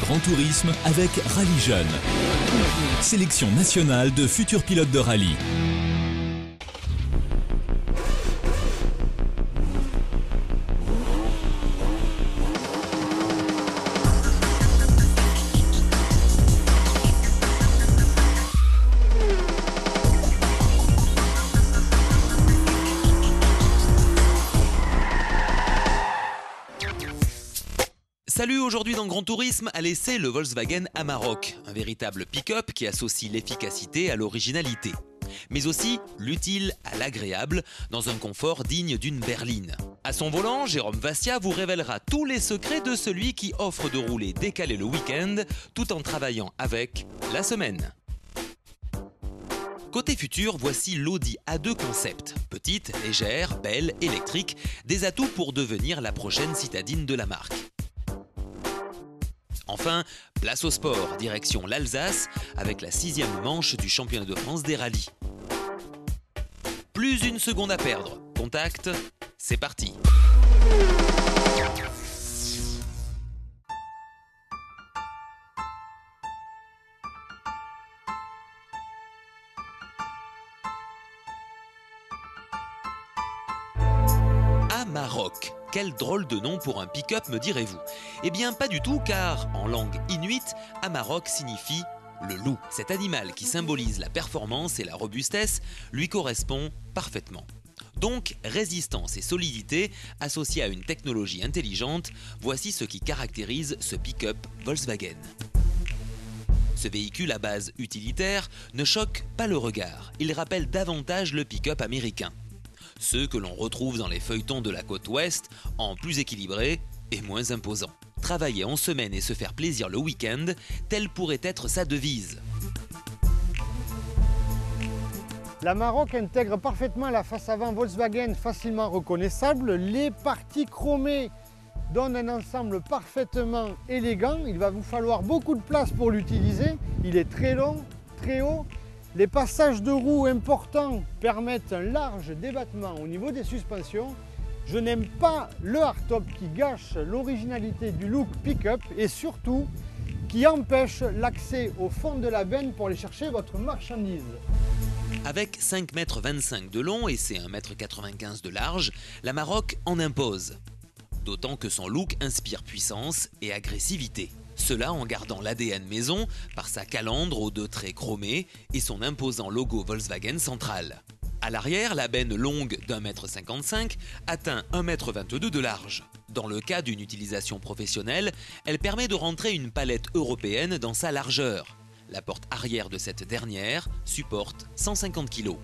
Grand Tourisme avec Rallye Jeune. Sélection nationale de futurs pilotes de rallye. Salut, aujourd'hui dans Grand Tourisme, à l'essai le Volkswagen Amarok, un véritable pick-up qui associe l'efficacité à l'originalité, mais aussi l'utile à l'agréable dans un confort digne d'une berline. À son volant, Jérôme Vassia vous révélera tous les secrets de celui qui offre de rouler décalé le week-end tout en travaillant avec la semaine. Côté futur, voici l'Audi A2 Concept. Petite, légère, belle, électrique, des atouts pour devenir la prochaine citadine de la marque. Enfin, place au sport, direction l'Alsace, avec la 6e manche du championnat de France des rallyes. Plus une seconde à perdre. Contact, c'est parti. Amarok. Quel drôle de nom pour un pick-up, me direz-vous? Eh bien, pas du tout, car en langue inuite, Amarok signifie le loup. Cet animal qui symbolise la performance et la robustesse lui correspond parfaitement. Donc, résistance et solidité associées à une technologie intelligente, voici ce qui caractérise ce pick-up Volkswagen. Ce véhicule à base utilitaire ne choque pas le regard. Il rappelle davantage le pick-up américain. Ceux que l'on retrouve dans les feuilletons de la côte ouest, en plus équilibré et moins imposant. Travailler en semaine et se faire plaisir le week-end, telle pourrait être sa devise. L'Amarok intègre parfaitement la face avant Volkswagen facilement reconnaissable. Les parties chromées donnent un ensemble parfaitement élégant. Il va vous falloir beaucoup de place pour l'utiliser. Il est très long, très haut. Les passages de roues importants permettent un large débattement au niveau des suspensions. Je n'aime pas le hardtop qui gâche l'originalité du look pick-up et surtout qui empêche l'accès au fond de la benne pour aller chercher votre marchandise. Avec 5,25 m de long et ses 1,95 m de large, l'Amarok en impose. D'autant que son look inspire puissance et agressivité. Cela en gardant l'ADN maison par sa calandre aux 2 traits chromés et son imposant logo Volkswagen central. À l'arrière, la benne longue d'1,55 m atteint 1,22 m de large. Dans le cas d'une utilisation professionnelle, elle permet de rentrer une palette européenne dans sa largeur. La porte arrière de cette dernière supporte 150 kg.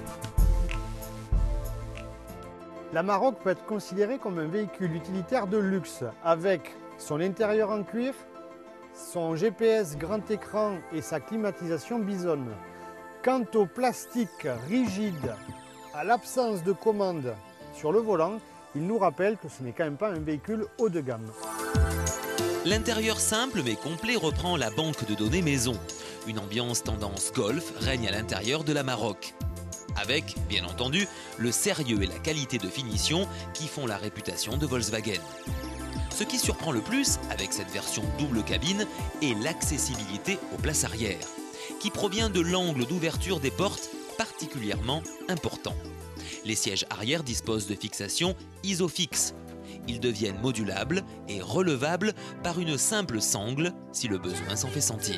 L'Amarok peut être considéré comme un véhicule utilitaire de luxe avec son intérieur en cuir, son GPS grand écran et sa climatisation Bison. Quant au plastique rigide, à l'absence de commande sur le volant, il nous rappelle que ce n'est quand même pas un véhicule haut de gamme. L'intérieur simple mais complet reprend la banque de données maison. Une ambiance tendance golf règne à l'intérieur de l'Amarok. Avec, bien entendu, le sérieux et la qualité de finition qui font la réputation de Volkswagen. Ce qui surprend le plus avec cette version double cabine est l'accessibilité aux places arrière, qui provient de l'angle d'ouverture des portes particulièrement important. Les sièges arrière disposent de fixations Isofix. Ils deviennent modulables et relevables par une simple sangle si le besoin s'en fait sentir.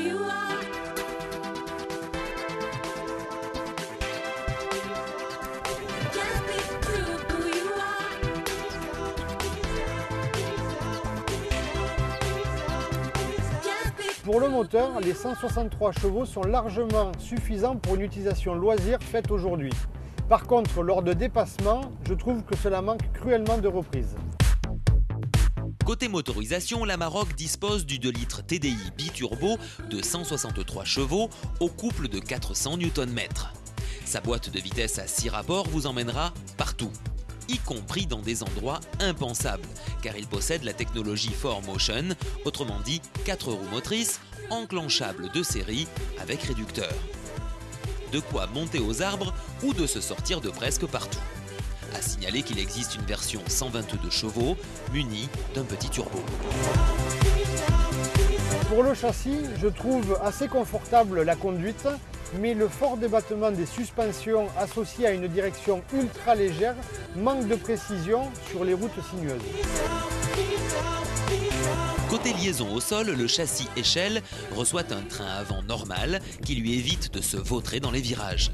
Pour le moteur, les 163 chevaux sont largement suffisants pour une utilisation loisir faite aujourd'hui. Par contre, lors de dépassements, je trouve que cela manque cruellement de reprise. Côté motorisation, l'Amarok dispose du 2 litres TDI biturbo de 163 chevaux au couple de 400 Nm. Sa boîte de vitesse à 6 rapports vous emmènera partout, y compris dans des endroits impensables, car il possède la technologie 4Motion, autrement dit 4 roues motrices, enclenchables de série avec réducteur. De quoi monter aux arbres ou de se sortir de presque partout. À signaler qu'il existe une version 122 chevaux munie d'un petit turbo. Pour le châssis, je trouve assez confortable la conduite, mais le fort débattement des suspensions associé à une direction ultra légère manque de précision sur les routes sinueuses. Côté liaison au sol, le châssis échelle reçoit un train avant normal qui lui évite de se vautrer dans les virages.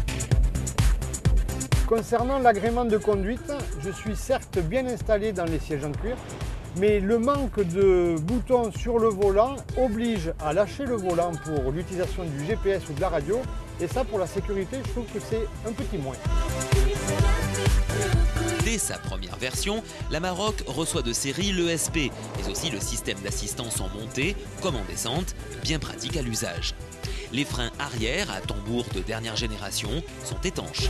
Concernant l'agrément de conduite, je suis certes bien installé dans les sièges en cuir, mais le manque de boutons sur le volant oblige à lâcher le volant pour l'utilisation du GPS ou de la radio, et ça pour la sécurité, je trouve que c'est un petit moins. Dès sa première version, l'Amarok reçoit de série l'ESP, mais aussi le système d'assistance en montée comme en descente, bien pratique à l'usage. Les freins arrière à tambour de dernière génération sont étanches.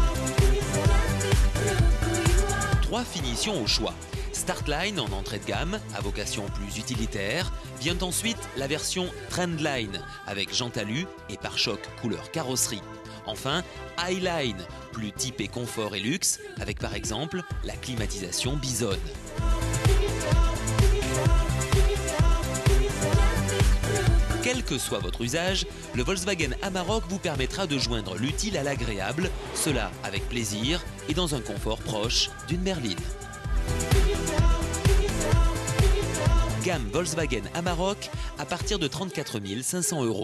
3 finitions au choix. Startline en entrée de gamme, à vocation plus utilitaire, vient ensuite la version Trendline, avec jantes alu et pare-choc couleur carrosserie. Enfin, Highline, plus typé confort et luxe, avec par exemple la climatisation Bison. Quel que soit votre usage, le Volkswagen Amarok vous permettra de joindre l'utile à l'agréable, cela avec plaisir et dans un confort proche d'une berline. Gamme Volkswagen Amarok à partir de 34 500 €.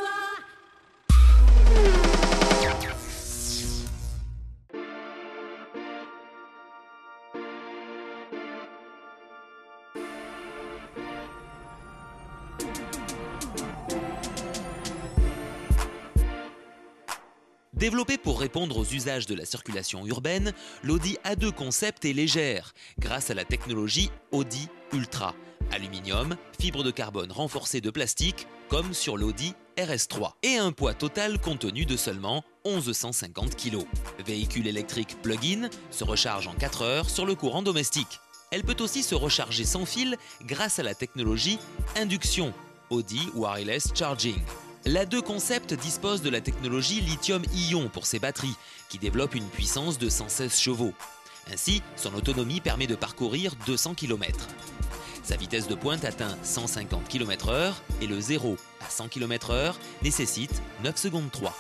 Développée pour répondre aux usages de la circulation urbaine, l'Audi A2 Concept est légère grâce à la technologie Audi Ultra. Aluminium, fibre de carbone renforcée de plastique, comme sur l'Audi RS3. Et un poids total contenu de seulement 1150 kg. Véhicule électrique plug-in se recharge en 4 heures sur le courant domestique. Elle peut aussi se recharger sans fil grâce à la technologie induction, Audi Wireless Charging. L'A2 Concept dispose de la technologie lithium-ion pour ses batteries, qui développe une puissance de 116 chevaux. Ainsi, son autonomie permet de parcourir 200 km. Sa vitesse de pointe atteint 150 km/h et le 0 à 100 km/h nécessite 9 secondes 3.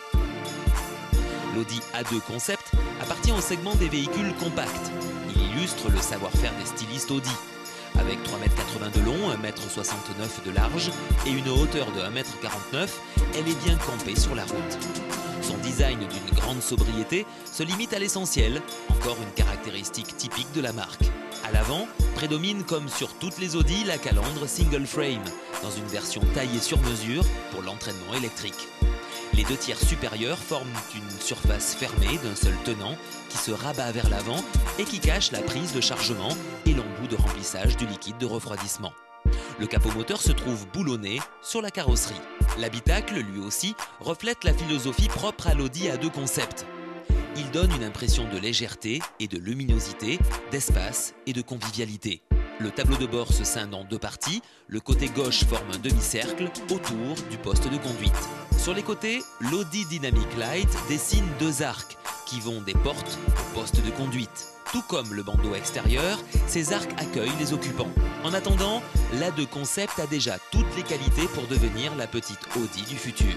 L'Audi A2 Concept appartient au segment des véhicules compacts. Il illustre le savoir-faire des stylistes Audi. Avec 3,80 m de long, 1,69 m de large et une hauteur de 1,49 m, elle est bien campée sur la route. Son design d'une grande sobriété se limite à l'essentiel, encore une caractéristique typique de la marque. À l'avant, prédomine comme sur toutes les Audi la calandre single frame, dans une version taillée sur mesure pour l'entraînement électrique. Les 2 tiers supérieurs forment une surface fermée d'un seul tenant qui se rabat vers l'avant et qui cache la prise de chargement et l'embout de remplissage du liquide de refroidissement. Le capot moteur se trouve boulonné sur la carrosserie. L'habitacle, lui aussi, reflète la philosophie propre à l'Audi A2 Concept. Il donne une impression de légèreté et de luminosité, d'espace et de convivialité. Le tableau de bord se scinde en 2 parties. Le côté gauche forme un demi-cercle autour du poste de conduite. Sur les côtés, l'Audi Dynamic Light dessine 2 arcs qui vont des portes au poste de conduite. Tout comme le bandeau extérieur, ces arcs accueillent les occupants. En attendant, l'A2 Concept a déjà toutes les qualités pour devenir la petite Audi du futur.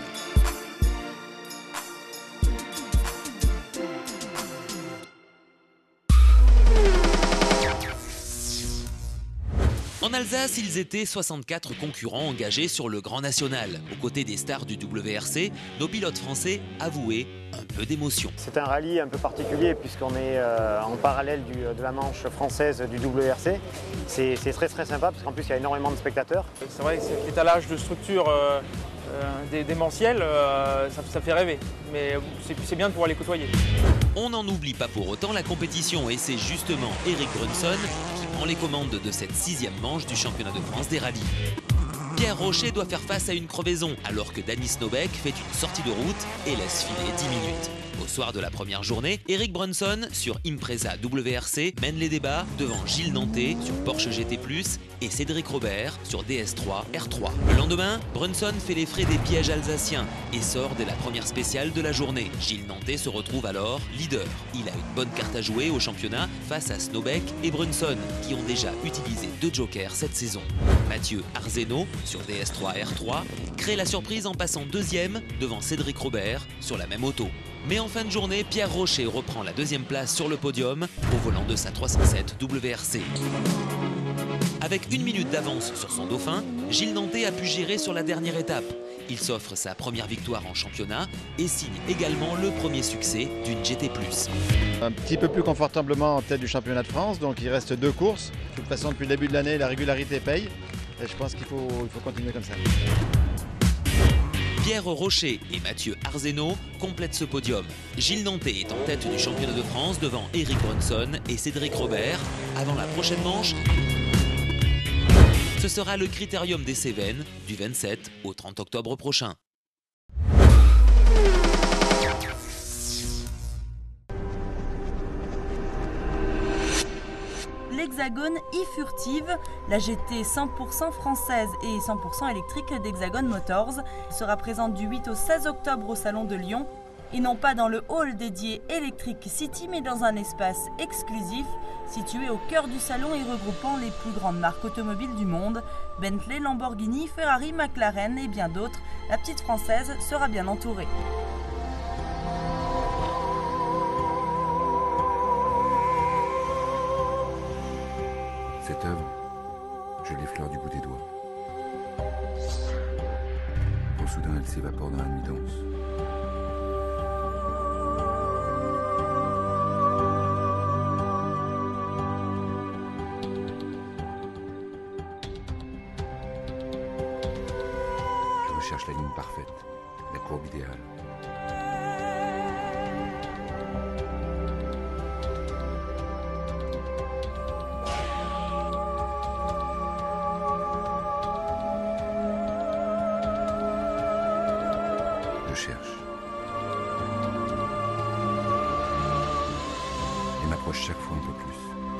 En Alsace, ils étaient 64 concurrents engagés sur le Grand National. Aux côtés des stars du WRC, nos pilotes français avouaient un peu d'émotion. C'est un rallye un peu particulier puisqu'on est en parallèle de la manche française du WRC. C'est très sympa parce qu'en plus il y a énormément de spectateurs. C'est vrai que cet étalage de structure démentielle, ça fait rêver. Mais c'est bien de pouvoir les côtoyer. On n'en oublie pas pour autant la compétition et c'est justement Eric Brunson qui prend les commandes de cette 6e manche du championnat de France des rallyes. Pierre Rocher doit faire face à une crevaison alors que Danny Snowbeck fait une sortie de route et laisse filer 10 minutes. Au soir de la première journée, Eric Brunson sur Impreza WRC mène les débats devant Gilles Nantais sur Porsche GT+, et Cédric Robert sur DS3 R3. Le lendemain, Brunson fait les frais des pièges alsaciens et sort dès la première spéciale de la journée. Gilles Nantais se retrouve alors leader. Il a une bonne carte à jouer au championnat face à Snowbeck et Brunson qui ont déjà utilisé 2 jokers cette saison. Mathieu Arzeno sur DS3 R3, crée la surprise en passant deuxième devant Cédric Robert sur la même auto. Mais en fin de journée, Pierre Rocher reprend la deuxième place sur le podium au volant de sa 307 WRC. Avec 1 minute d'avance sur son dauphin, Gilles Nantais a pu gérer sur la dernière étape. Il s'offre sa première victoire en championnat et signe également le premier succès d'une GT+. Un petit peu plus confortablement en tête du championnat de France, donc il reste 2 courses. De toute façon, depuis le début de l'année, la régularité paye et je pense qu'il faut continuer comme ça. Pierre Rocher et Mathieu Arzeno complètent ce podium. Gilles Nantais est en tête du championnat de France devant Eric Brunson et Cédric Robert. Avant la prochaine manche, ce sera le Critérium des Cévennes du 27 au 30 octobre prochain. L'Hexagone e-Furtive, la GT 100% française et 100% électrique d'Hexagone Motors, sera présente du 8 au 16 octobre au Salon de Lyon, et non pas dans le hall dédié Electric City, mais dans un espace exclusif situé au cœur du salon et regroupant les plus grandes marques automobiles du monde, Bentley, Lamborghini, Ferrari, McLaren et bien d'autres. La petite française sera bien entourée. Cette œuvre, je l'effleure du bout des doigts. Quand soudain elle s'évapore dans la nuit dense. Je recherche la ligne parfaite, la courbe idéale. Je cherche. Et m'approche chaque fois un peu plus.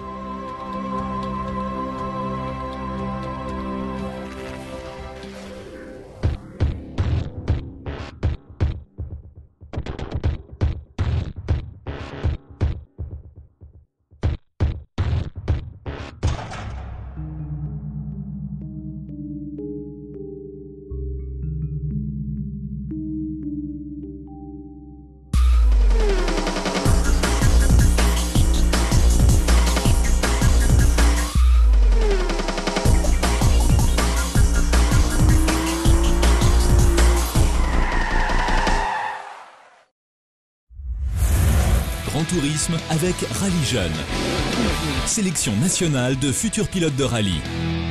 Grand Tourisme avec Rallye Jeune. Sélection nationale de futurs pilotes de rallye.